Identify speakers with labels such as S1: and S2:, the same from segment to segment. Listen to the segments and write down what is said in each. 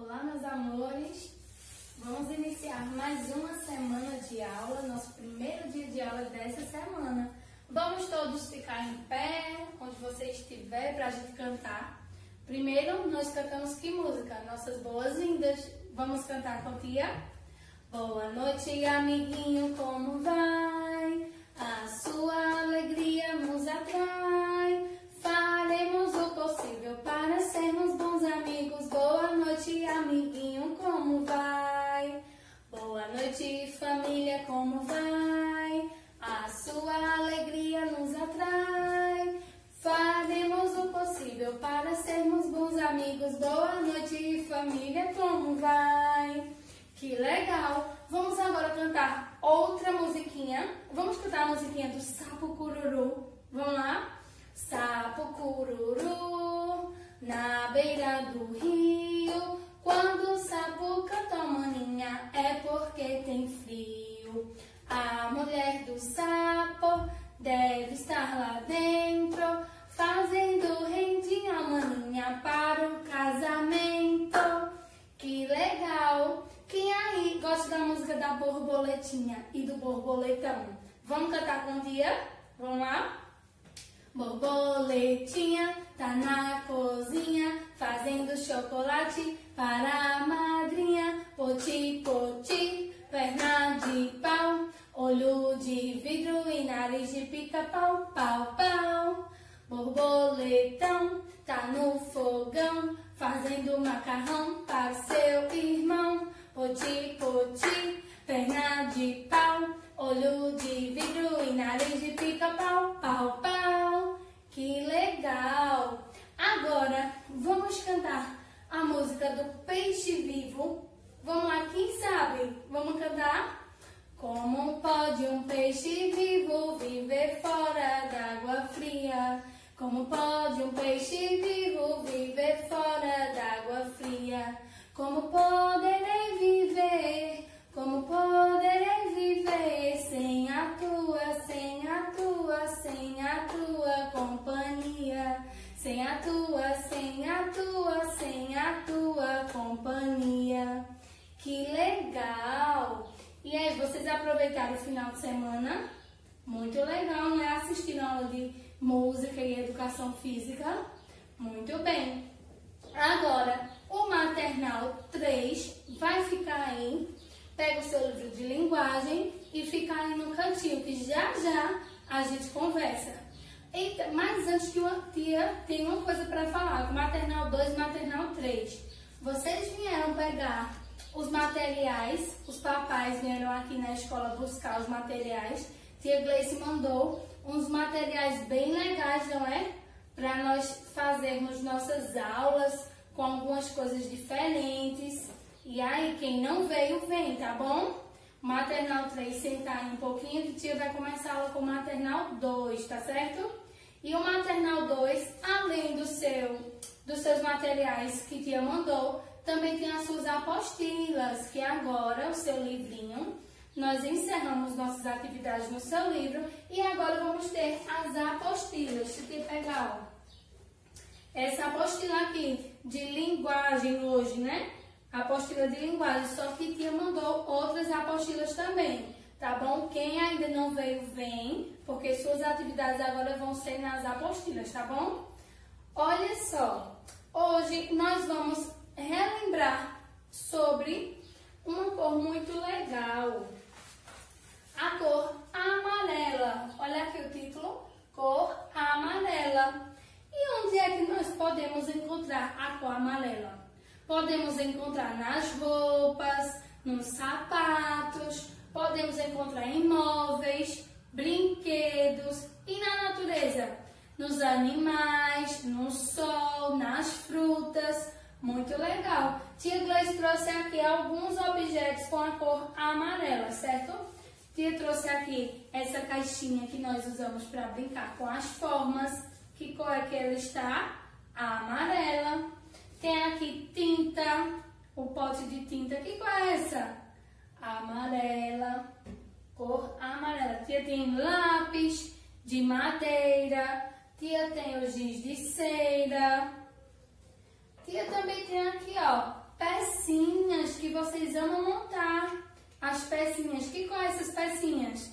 S1: Olá, meus amores! Vamos iniciar mais uma semana de aula, nosso primeiro dia de aula dessa semana. Vamos todos ficar em pé, onde você estiver, para a gente cantar. Primeiro, nós cantamos que música? Nossas boas-vindas. Vamos cantar com a tia? Boa noite, amiguinho, como vai? A sua alegria nos atrai. Faremos o possível para sermos bons amigos. Boa noite, amiguinho, como vai? Boa noite, família, como vai? A sua alegria nos atrai. Faremos o possível para sermos bons amigos. Boa noite, família, como vai? Que legal! Vamos agora cantar outra musiquinha. Vamos cantar a musiquinha do Sapo Cururu. Vamos lá? Sapo cururu, na beira do rio. Quando o sapo canta maninha, é porque tem frio. A mulher do sapo deve estar lá dentro, fazendo rendinha maninha para o casamento. Que legal! Quem aí gosta da música da borboletinha e do borboletão? Vamos cantar com o dia? Vamos lá? Borboletinha tá na cozinha, fazendo chocolate para a madrinha. Poti, poti, perna de pau, olho de vidro e nariz de pica-pau, pau, pau. Borboletão tá no fogão, fazendo macarrão para o seu irmão. Poti, poti, perna de pau, olho de vidro e nariz de pica-pau, pau, pau. Que legal! Agora vamos cantar a música do Peixe Vivo. Vamos lá, quem sabe? Vamos cantar? Como pode um peixe vivo viver fora d'água fria? Como pode um peixe vivo viver fora d'água fria? Como poderei viver? Como poderei viver sem a tua, sem a tua, sem a tua companhia? Sem a tua, sem a tua, sem a tua companhia. Que legal! E aí, vocês aproveitaram o final de semana? Muito legal, né? Assistindo a aula de música e educação física. Muito bem. Agora, o maternal 3 vai ficar aí. Pega o seu livro de linguagem e fica aí no cantinho, que já já a gente conversa. Eita, mas antes que uma tia tem uma coisa para falar, maternal 2 e maternal 3. Vocês vieram pegar os materiais, os papais vieram aqui na escola buscar os materiais. Tia Gleice mandou uns materiais bem legais, não é? Para nós fazermos nossas aulas com algumas coisas diferentes. E aí, quem não veio, vem, tá bom? Maternal 3, sentar aí um pouquinho, que tia vai começar a aula com o maternal 2, tá certo? E o maternal 2, além dos seus materiais que tia mandou, também tem as suas apostilas, que agora, o seu livrinho, nós encerramos nossas atividades no seu livro e agora vamos ter as apostilas. Deixa eu pegar, ó. Essa apostila aqui de linguagem hoje, né? Apostila de linguagem, só que tia mandou outras apostilas também, tá bom? Quem ainda não veio, vem, porque suas atividades agora vão ser nas apostilas, tá bom? Olha só, hoje nós vamos relembrar sobre uma cor muito legal, a cor amarela. Olha aqui o título, cor amarela. E onde é que nós podemos encontrar a cor amarela? Podemos encontrar nas roupas, nos sapatos, podemos encontrar em móveis, brinquedos e na natureza, nos animais, no sol, nas frutas. Muito legal! Tia Gleice trouxe aqui alguns objetos com a cor amarela, certo? Tia trouxe aqui essa caixinha que nós usamos para brincar com as formas. Que cor é que ela está? Amarela. Tem aqui tinta, o pote de tinta. Que cor é essa? Amarela. Cor amarela. Tia tem lápis de madeira. Tia tem o giz de cera. Tia também tem aqui, ó, pecinha pecinhas que vocês amam montar. As pecinhas, que quais essas pecinhas?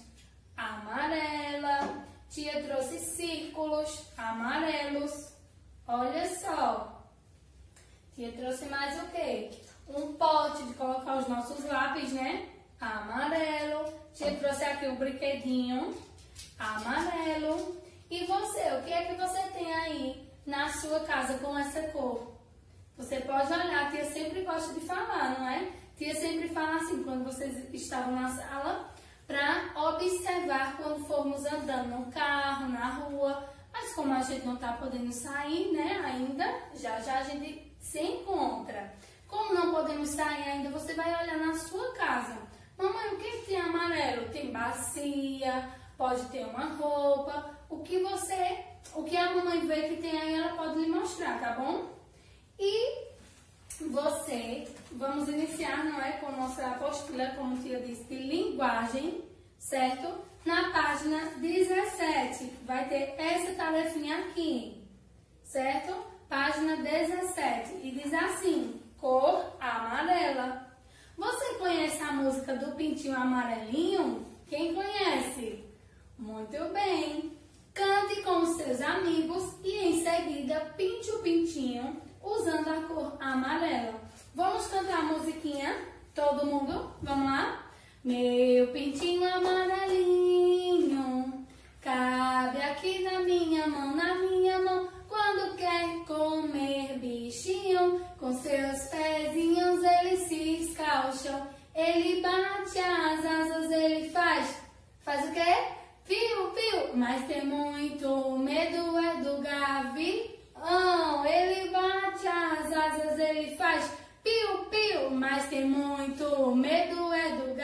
S1: Amarela. Tia trouxe círculos amarelos. Olha só. Tia trouxe mais o quê? Um pote de colocar os nossos lápis, né? Amarelo. Tia trouxe aqui o brinquedinho amarelo. E você, o que é que você tem aí na sua casa com essa cor? Você pode olhar, a tia sempre gosta de falar, não é? Tia sempre fala assim, quando vocês estavam na sala, para observar quando formos andando no carro, na rua. Mas como a gente não está podendo sair, né, ainda, já a gente se encontra. Como não podemos sair ainda, você vai olhar na sua casa. Mamãe, o que tem amarelo? Tem bacia, pode ter uma roupa. O que a mamãe vê que tem aí, ela pode lhe mostrar, tá bom? E vamos iniciar, não é, com a nossa apostila, como tia disse, de linguagem, certo? Na página 17, vai ter essa tarefinha aqui, certo? Página 17, e diz assim, cor amarela. Você conhece a música do Pintinho Amarelinho? Quem conhece? Muito bem! Cante com os seus amigos e em seguida pinte o pintinho usando a cor amarela. Vamos cantar a musiquinha? Todo mundo? Vamos lá? Meu pintinho amarelinho, cabe aqui na minha mão, quando quer comer bichinho, com seus pezinhos ele cisca o chão, ele bate as asas, ele faz o quê? Piu, piu, mas tem muito medo é do gavião, ele bate as asas, ele faz piu, piu, mas tem muito medo é do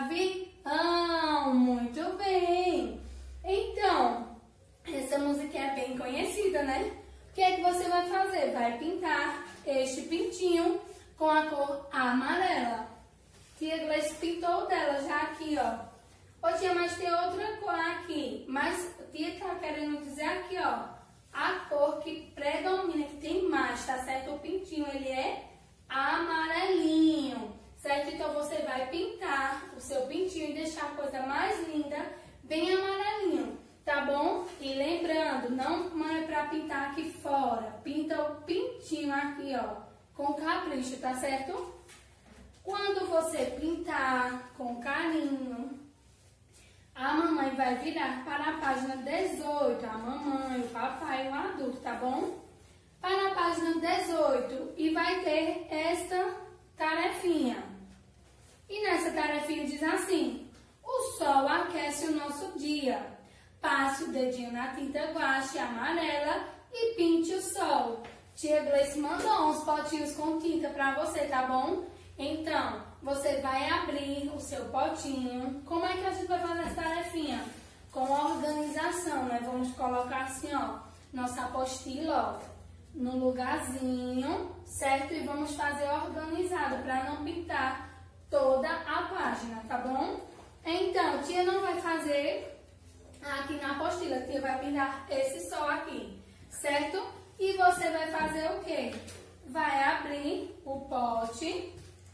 S1: gavião. Muito bem! Então, essa música é bem conhecida, né? O que é que você vai fazer? Vai pintar este pintinho com a cor amarela. Tia Gleice pintou dela já aqui, ó. Ô tia, mas tem outra cor aqui. Mas tia tá querendo dizer aqui, ó, a cor que predomina, que tem mais, tá certo? O pintinho, ele é amarelinho, certo? Então você vai pintar o seu pintinho e deixar a coisa mais linda, bem amarelinho, tá bom? E lembrando, não é pra pintar aqui fora, pinta o pintinho aqui, ó, com capricho, tá certo? Quando você pintar com carinho, a mamãe vai virar para a página 18, a mamãe, o papai e o adulto, tá bom? Para a página 18 e vai ter esta tarefinha. E nessa tarefinha diz assim, o sol aquece o nosso dia. Passe o dedinho na tinta guache amarela e pinte o sol. Tia Gleice mandou uns potinhos com tinta para você, tá bom? Então, você vai abrir o seu potinho. Como é que a gente vai fazer essa tarefinha? Com organização, né? Vamos colocar assim, ó, nossa apostila, ó, no lugarzinho, certo? E vamos fazer organizado para não pintar toda a página, tá bom? Então, tia não vai fazer aqui na apostila, tia vai pintar esse sol aqui, certo? E você vai fazer o quê? Vai abrir o pote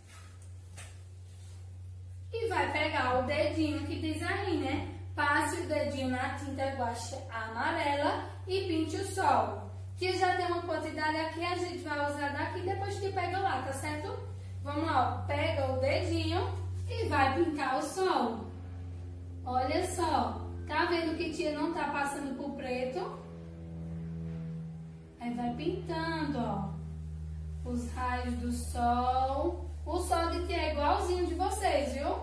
S1: e vai pegar o dedinho que diz aí, né? Passe o dedinho na tinta guache amarela e pinte o sol. Que já tem uma quantidade aqui, a gente vai usar daqui depois que pega lá, tá certo? Vamos lá, ó. Pega o dedinho e vai pintar o sol. Olha só, tá vendo que tia não tá passando pro preto? Aí vai pintando, ó, os raios do sol. O sol de tia é igualzinho de vocês, viu?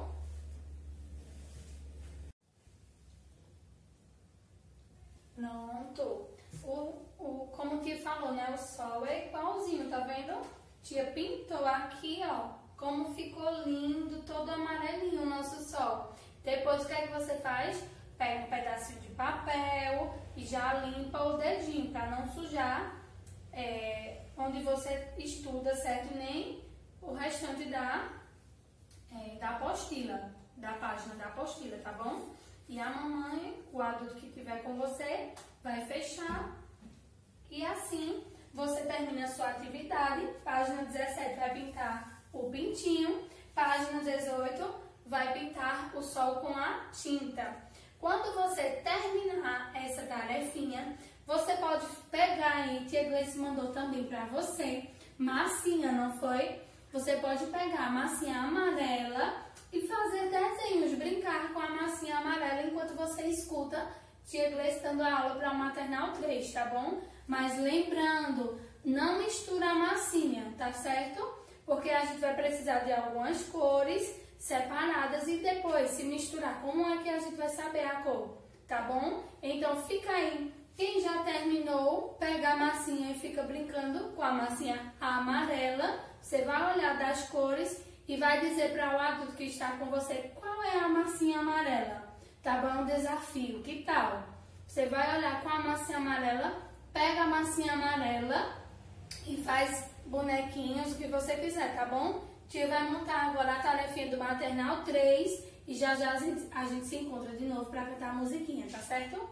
S1: Pronto. Como tia falou, né? O sol é igualzinho, tá vendo? Tia pintou aqui, ó, como ficou lindo, todo amarelinho o nosso sol. Depois, o que é que você faz? Pega um pedacinho de papel e já limpa o dedinho, para não sujar onde você estuda, certo? Nem o restante da apostila, da página da apostila, tá bom? E a mamãe, o adulto que estiver com você, vai fechar. E assim, você termina a sua atividade. Página 17 vai pintar o pintinho. Página 18, vai pintar o sol com a tinta. Quando você terminar essa tarefinha, você pode pegar aí, tia Gleice mandou também para você, massinha, não foi? Você pode pegar a massinha amarela e fazer desenhos, brincar com a massinha amarela enquanto você escuta tia Gleice dando aula para o Maternal 3, tá bom? Mas lembrando, não mistura a massinha, tá certo? Porque a gente vai precisar de algumas cores separadas e depois, se misturar, como é que a gente vai saber a cor, tá bom? Então fica aí. Quem já terminou, pega a massinha e fica brincando com a massinha amarela. Você vai olhar das cores e vai dizer para o adulto que está com você qual é a massinha amarela. Tá bom? Desafio, que tal? Você vai olhar com a massinha amarela, pega a massinha amarela e faz bonequinhos, o que você quiser, tá bom? Tia vai montar agora a tarefinha do Maternal 3 e já já a gente se encontra de novo para cantar a musiquinha, tá certo?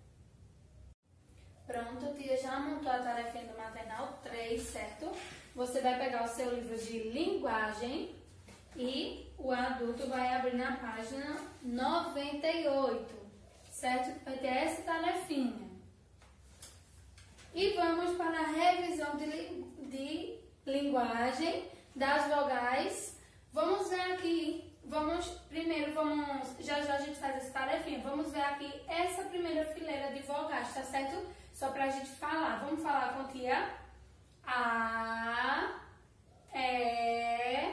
S1: Pronto, tia já montou a tarefinha do Maternal 3, certo? Você vai pegar o seu livro de linguagem e o adulto vai abrir na página 98, certo? Vai ter essa tarefinha. E vamos para a revisão de linguagem das vogais. Vamos ver aqui, já a gente faz essa tarefinha. Vamos ver aqui essa primeira fileira de vogais, tá certo? Só pra gente falar. Vamos falar com tia? A, E,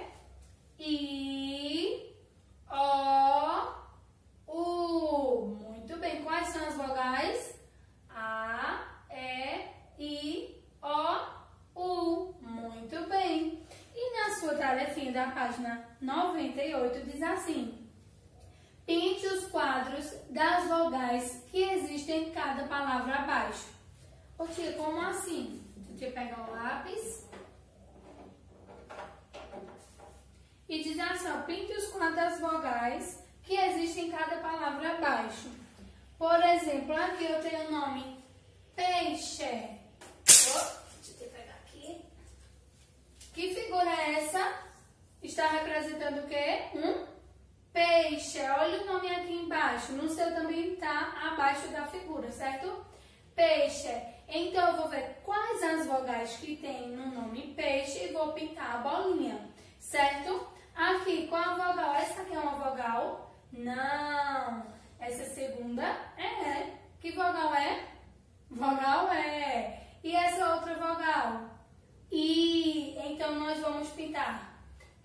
S1: I, O, U. Muito bem. Quais são as vogais? A, E, I, O, U. Muito bem. E na sua tarefinha da página 98 diz assim: pinte os quadros das vogais que existem em cada palavra abaixo. Ô tia, como assim? Tia pega o lápis e diz assim, ó, pinte os quadros das vogais que existem em cada palavra abaixo. Por exemplo, aqui eu tenho o nome peixe. Deixa eu pegar aqui. Que figura é essa? Está representando o quê? Um peixe. Olha o nome aqui embaixo. No seu também está abaixo da figura, certo? Peixe. Então, eu vou ver quais as vogais que tem no nome peixe e vou pintar a bolinha, certo? Aqui, qual a vogal? Essa aqui é uma vogal? Não. Essa segunda é. Que vogal é? Vogal é. E essa outra vogal? I. Então, nós vamos pintar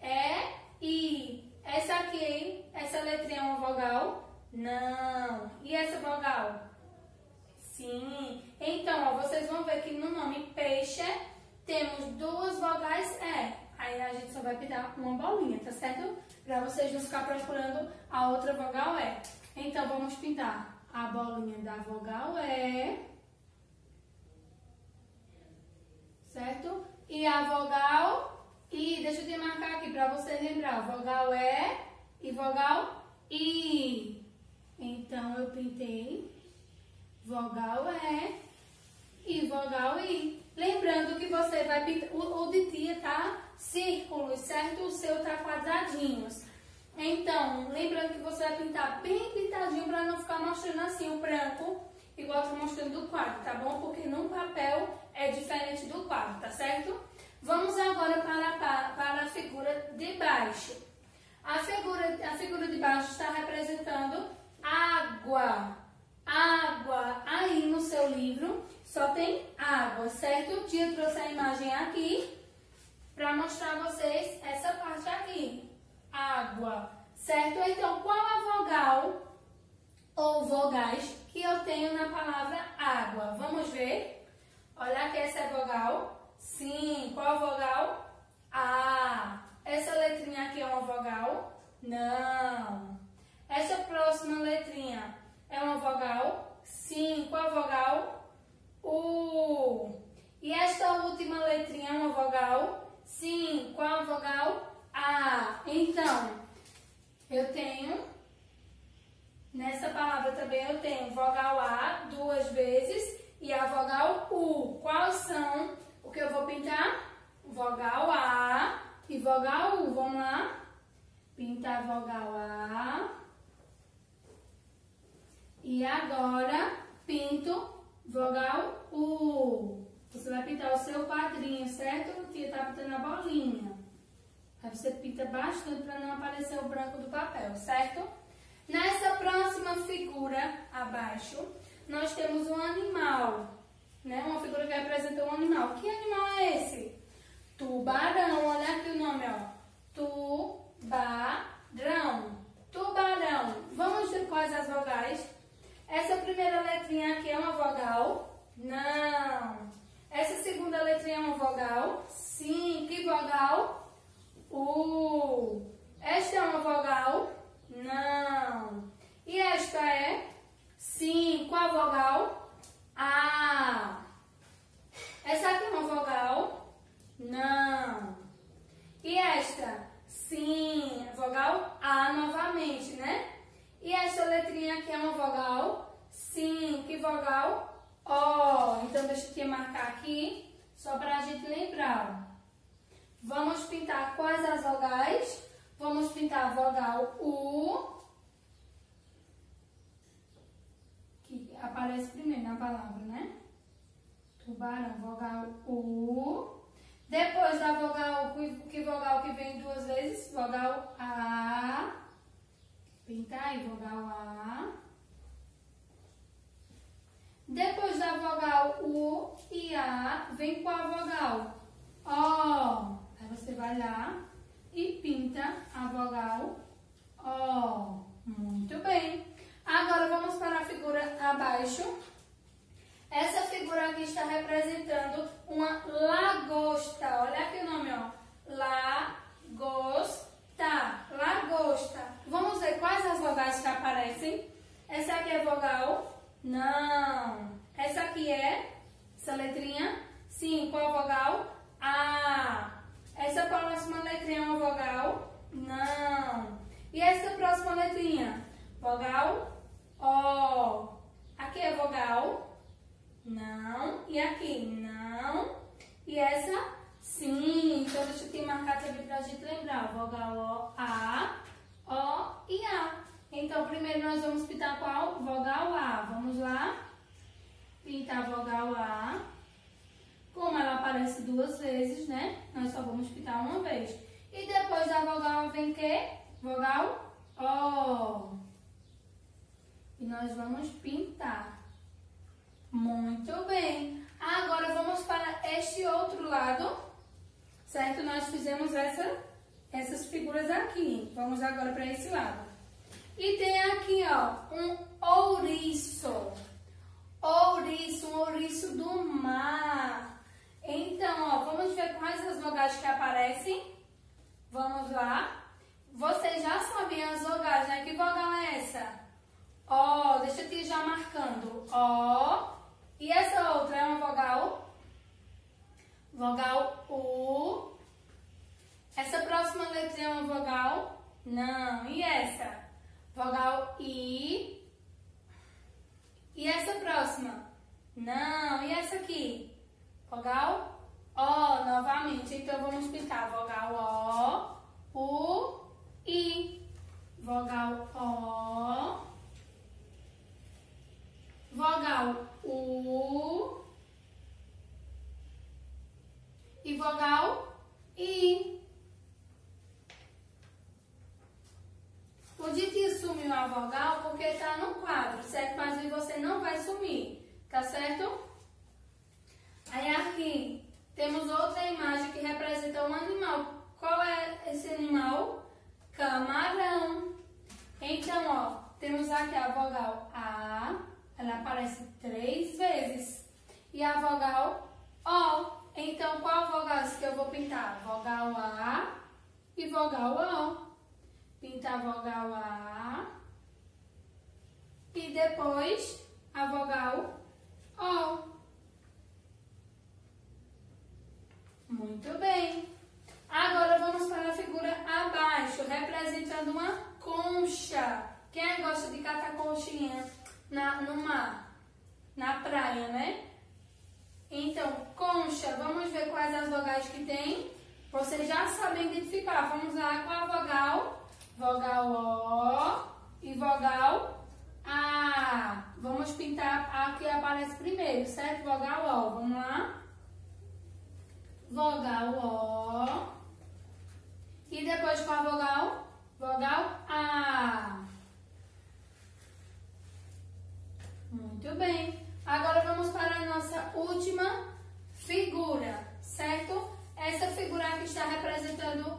S1: I. Essa aqui, essa letrinha é uma vogal? Não. E essa vogal? Sim. Então, ó, vocês vão ver que no nome peixe temos duas vogais Aí a gente só vai pintar uma bolinha, tá certo? Para vocês não ficar procurando a outra vogal Então, vamos pintar a bolinha da vogal certo? E a vogal I. Deixa eu te marcar aqui para você lembrar. Vogal e vogal I. Então, eu pintei vogal e vogal I. Lembrando que você vai pintar, o de tia tá círculos, certo? O seu tá quadradinhos. Então, lembrando que você vai pintar bem pintadinho para não ficar mostrando assim o branco, igual tá mostrando do quadro, tá bom? Porque no papel é diferente do quadro, tá certo? Vamos agora para a figura de baixo. A figura de baixo está representando água. Água. Aí no seu livro só tem água, certo? O tia trouxe a imagem aqui para mostrar a vocês essa parte aqui. Água, certo? Então, qual a vogal ou vogais que eu tenho na palavra água? Vamos ver? Olha aqui, essa é a vogal. Sim. Qual a vogal? A. Essa letrinha aqui é uma vogal? Não. Essa próxima letrinha é uma vogal? Sim. Qual a vogal? U. E esta última letrinha é uma vogal? Sim. Qual a vogal? A. Então, eu tenho, nessa palavra também eu tenho vogal A duas vezes e a vogal U. Quais são o que eu vou pintar? Vogal A e vogal U. Vamos lá? Pinta a vogal A. E agora, pinto vogal U. Você vai pintar o seu quadrinho, certo? A tia tá pintando a bolinha. Aí você pinta bastante para não aparecer o branco do papel, certo? Nessa próxima figura, abaixo, nós temos um animal, né? Uma figura que representa um animal. Que animal é esse? Tubarão. Olha aqui o nome, ó. Tubarão. Tubarão. Vamos ver quais as vogais. Essa primeira letrinha aqui é uma vogal? Não. Essa segunda letrinha é uma vogal? Sim. Que vogal? U. Esta é uma vogal? Não. E esta é? Sim. Qual vogal? A. Essa aqui é uma vogal? Não. E esta? Sim. Vogal A novamente, né? E esta letrinha aqui é uma vogal? Sim. Que vogal? O. Então, deixa eu marcar aqui, só para a gente lembrar. Vamos pintar quais as vogais? Vamos pintar a vogal U, que aparece primeiro na palavra, né? Tubarão, vogal U. Depois da vogal U, que vogal que vem duas vezes? Vogal A. Pinta aí, vogal A. Depois da vogal U e A, vem qual vogal? O. Aí você vai lá e pinta a vogal O. Muito bem. Agora vamos para a figura abaixo. Essa figura aqui está representando uma lagosta. Olha aqui o nome, ó. Lagosta. Lagosta. Vamos ver quais as vogais que aparecem. Essa aqui é vogal? Não. Essa aqui é? Essa letrinha? Sim. Qual vogal? A. Essa próxima letrinha é uma vogal? Não. E essa próxima letrinha? Vogal? O. Aqui é vogal? Não. E aqui? Não. E essa? Sim. Então, deixa eu te marcar também pra gente lembrar. Vogal O, A, O e A. Então, primeiro nós vamos pintar qual? Vogal A. Vamos lá? Pintar a vogal A. Como ela aparece duas vezes, né? Nós só vamos pintar uma vez. E depois da vogal vem o quê? Vogal O. E nós vamos pintar. Muito bem. Agora vamos para este outro lado. Certo? Nós fizemos essas figuras aqui. Vamos agora para esse lado. E tem aqui, ó, um ouriço. Ouriço, um ouriço do mar. Então, ó, vamos ver quais as vogais que aparecem. Vamos lá. Vocês já sabem as vogais, né? Que vogal é essa? Ó, deixa eu ir já marcando. Ó. E essa outra é uma vogal? Vogal U. Essa próxima letra é uma vogal? Não. E essa? Vogal I. E essa próxima? Não. E essa aqui? Vogal O novamente. Então, vamos pintar vogal O, U, I. Vogal O. Vogal U. E vogal I. O Diti sumiu a vogal porque está no quadro, certo? Mas você não vai sumir, tá certo? Aí aqui temos outra imagem que representa um animal. Qual é esse animal? Camarão. Então, ó, temos aqui a vogal A, ela aparece 3 vezes. E a vogal O. Então, qual vogal que eu vou pintar? Vogal A e vogal O. Pintar a vogal A e depois a vogal O. Muito bem. Agora vamos para a figura abaixo, representando uma concha. Quem gosta de catar conchinha no mar, na praia, né? Então, concha, vamos ver quais as vogais que tem. Vocês já sabem identificar. Vamos lá com a vogal. Vogal O e vogal A. Vamos pintar a que aparece primeiro, certo? Vogal O. Vamos lá. Vogal O. E depois com a vogal? Vogal A. Muito bem. Agora vamos para a nossa última figura, certo? Essa figura aqui está representando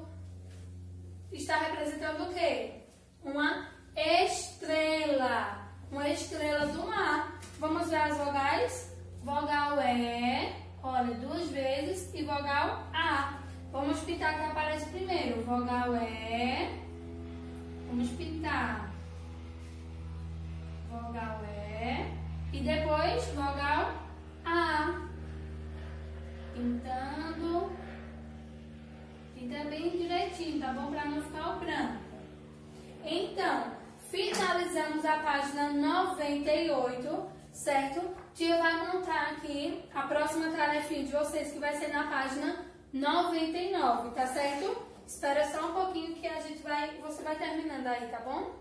S1: o quê? Uma estrela. Uma estrela do mar. Vamos ver as vogais? Vogal E, olha, 2 vezes, e vogal A. Vamos pintar que aparece primeiro. Vogal E. Vamos pintar. Vogal E. E depois, vogal A. Pintando. Pinta bem direitinho, tá bom? Para não ficar o branco. Então, finalizamos a página 98, certo? Tia vai montar aqui a próxima tarefinha de vocês, que vai ser na página 99, tá certo? Espera só um pouquinho que você vai terminando aí, tá bom?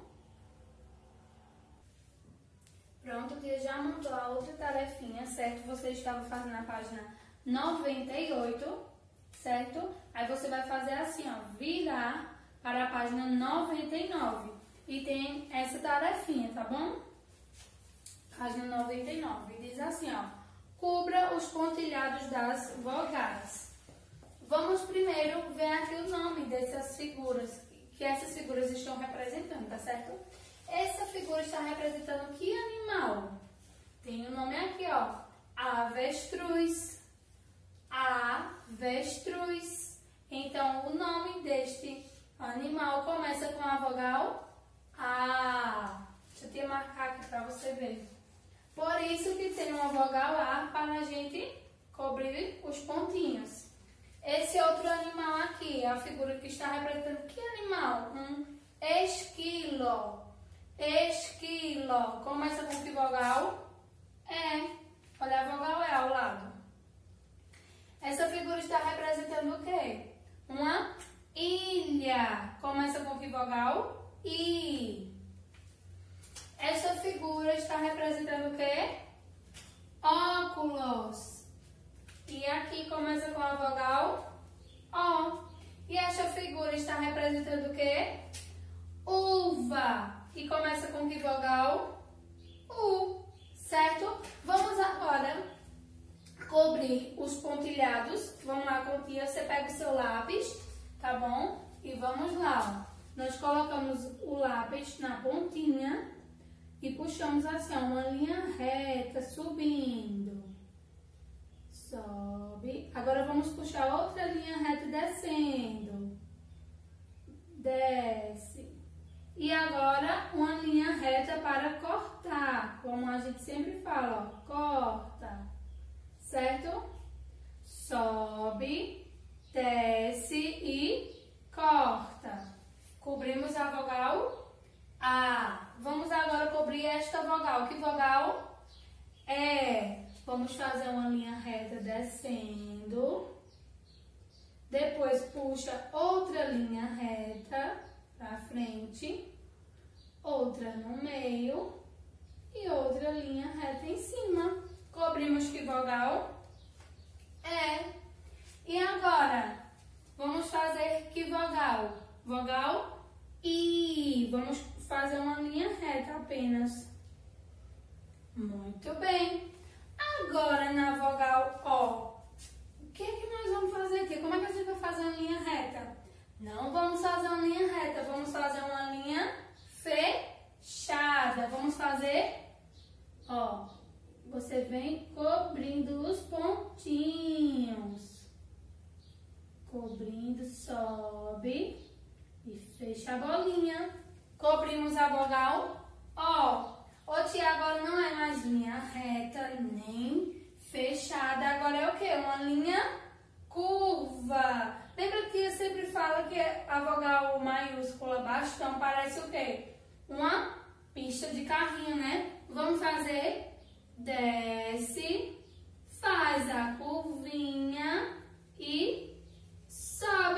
S1: Pronto, tia já montou a outra tarefinha, certo? Você estava fazendo a página 98, certo? Aí você vai fazer assim, ó, virar para a página 99. E tem essa tarefinha, tá bom? Página 99. Diz assim, ó, cubra os pontilhados das vogais. Vamos primeiro ver aqui o nome dessas figuras, que essas figuras estão representando, tá certo? Essa figura está representando que animal? Tem o nome aqui, ó, avestruz. Avestruz. Então, o nome deste animal começa com a vogal A. Deixa eu te marcar aqui para você ver. Por isso que tem uma vogal A para a gente cobrir os pontinhos. Esse outro animal aqui, a figura que está representando que animal? Um esquilo. Esquilo. Começa com que vogal? É. Olha a vogal E ao lado. Essa figura está representando o quê? Uma ilha. Começa com que vogal? I. Essa figura está representando o quê? Óculos. E aqui começa com a vogal O. E essa figura está representando o quê? Uva. E começa com que vogal? U. Certo? Vamos agora cobrir os pontilhados. Vamos lá, com tia. Você pega o seu lápis, tá bom? E vamos lá. Nós colocamos o lápis na pontinha e puxamos assim, ó, uma linha reta, subindo. Sobe. Agora vamos puxar outra linha reta descendo. Desce. E agora uma linha reta para cortar. Como a gente sempre fala, ó, corta. Certo? Sobe, desce e corta. Cobrimos a vogal A. Vamos agora cobrir esta vogal. Que vogal? É. Vamos fazer uma linha reta descendo. Depois puxa outra linha reta para frente. Outra no meio. E outra linha reta em cima. Cobrimos que vogal? É. E agora? Vamos fazer que vogal? Vogal I. Vamos fazer uma linha reta apenas. Muito bem. Agora na vogal O. O que é que nós vamos fazer aqui? Como é que a gente vai fazer uma linha reta? Não vamos fazer uma linha reta, vamos fazer uma linha fechada. Vamos fazer, ó, você vem cobrindo os pontinhos. Cobrindo, sobe e fecha a bolinha. Cobrimos a vogal O. Ô tia, agora não é mais linha reta nem fechada. Agora é o quê? Uma linha curva. Lembra que eu sempre falo que a vogal maiúscula bastão parece o quê? Uma pista de carrinho, né? Vamos fazer. Desce, faz a curvinha e sobe.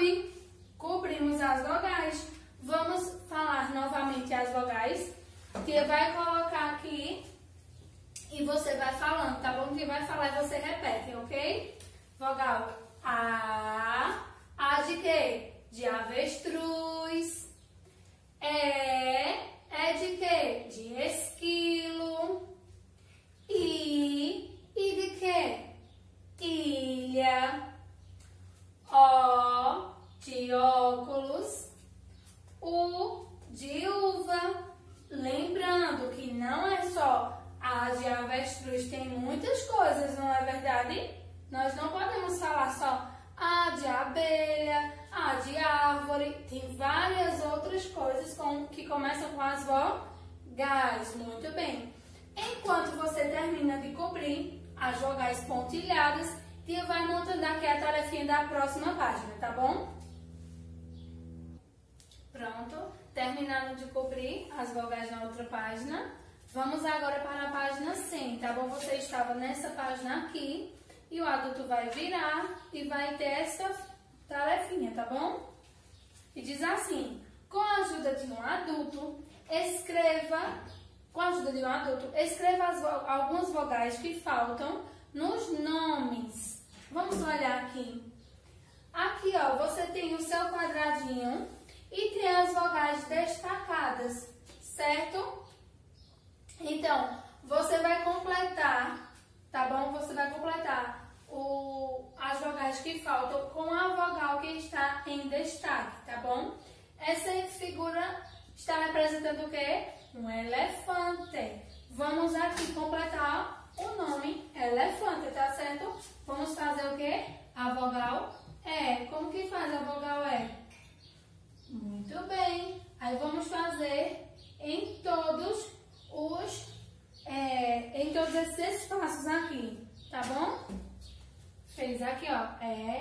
S1: tem várias outras coisas que começam com as vogais. Muito bem. Enquanto você termina de cobrir as vogais pontilhadas, tia vai montando aqui a tarefinha da próxima página, tá bom? Pronto, terminando de cobrir as vogais na outra página, vamos agora para a página 100, tá bom? Você estava nessa página aqui e o adulto vai virar e vai ter essa tarefinha, tá bom? E diz assim: com a ajuda de um adulto, escreva algumas vogais que faltam nos nomes. Vamos olhar aqui. Aqui, ó, você tem o seu quadradinho e tem as vogais destacadas, certo? Então, você vai completar, tá bom? Você vai completar as vogais que faltam com a vogal que está em destaque, tá bom? Essa figura está representando o quê? Um elefante. Vamos aqui completar o nome elefante, tá certo? Vamos fazer o quê? A vogal E. Como que faz a vogal E? Muito bem. Aí vamos fazer em todos esses espaços aqui, tá bom? Fez aqui, ó.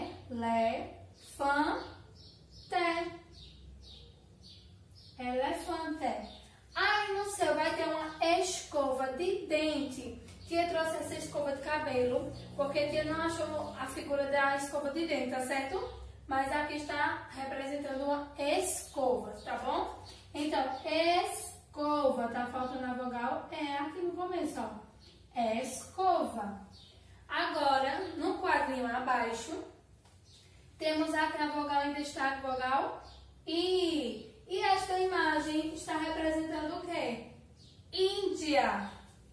S1: Elefante. Aí no seu vai ter uma escova de dente. Tia trouxe essa escova de cabelo, porque tia não achou a figura da escova de dente, tá certo? Mas aqui está representando uma escova, tá bom? Então, escova, tá faltando a vogal aqui no começo, ó. Escova. Agora, no quadrinho abaixo, temos aqui a vogal em destaque, vogal I. E esta imagem está representando o quê? Índia.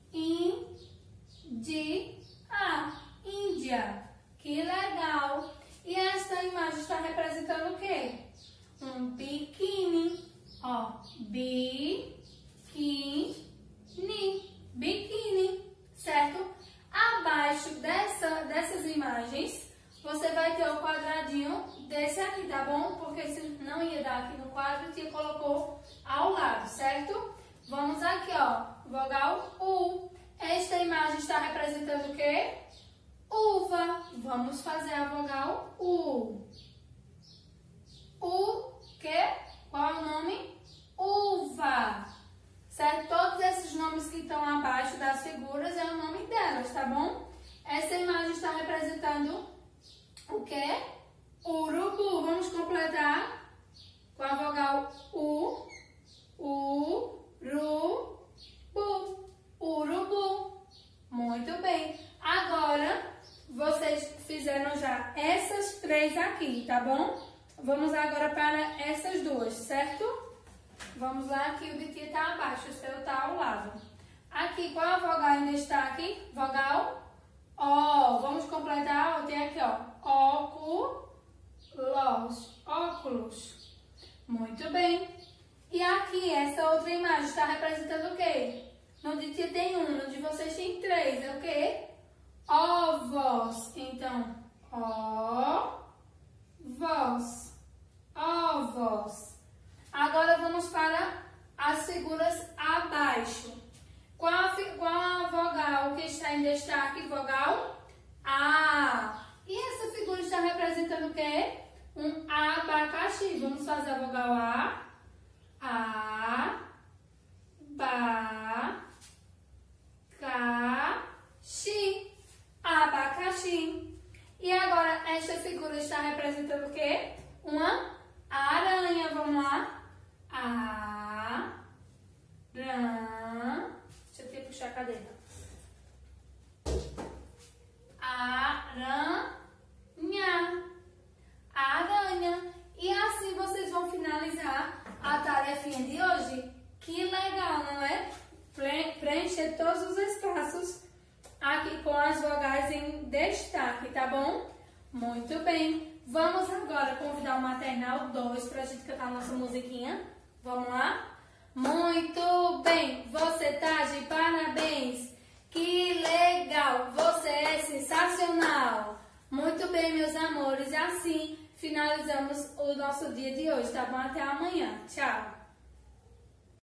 S1: Índia. Que legal. E esta imagem está representando o quê? Um biquíni. Ó, biquíni, certo? Abaixo dessas imagens, você vai ter o quadradinho desse aqui, tá bom? Porque se não ia dar aqui no quadro, tia colocou ao lado, certo? Vamos aqui, ó, vogal U. Esta imagem está representando o quê? Uva. Vamos fazer a vogal U. U, que? Qual é o nome? Uva. Certo? Todos esses nomes que estão abaixo das figuras é o nome delas, tá bom? Essa imagem está representando o quê? Urubu. Vamos completar com a vogal U. Urubu. Muito bem. Agora, vocês fizeram já essas três aqui, tá bom? Vamos agora para essas duas, certo? Vamos lá, aqui o de tia está abaixo, o seu está ao lado. Aqui, qual a vogal em destaque? Vogal O. Vamos completar, tem aqui, ó, óculos. Muito bem. E aqui, essa outra imagem está representando o quê? No de tia tem um, no de vocês tem três, é o quê? Ovos. Então, ovos. Agora vamos para as figuras abaixo. Qual a vogal que está em destaque? Vogal A. E essa figura está representando o quê? Um abacaxi. Vamos fazer a vogal A. Abacaxi. E agora, esta figura está representando o quê? Uma aranha. Vamos lá. Deixa eu puxar a cadeira. Aranha. E assim vocês vão finalizar a tarefinha de hoje. Que legal, não é? Preencher todos os espaços aqui com as vogais em destaque, tá bom? Muito bem. Vamos agora convidar o Maternal 2 para a gente cantar a nossa musiquinha. Vamos lá? Muito bem. Você tá de parabéns. Que legal. Você é sensacional. Muito bem, meus amores. E assim finalizamos o o nosso dia de hoje, tá bom? Até amanhã. Tchau!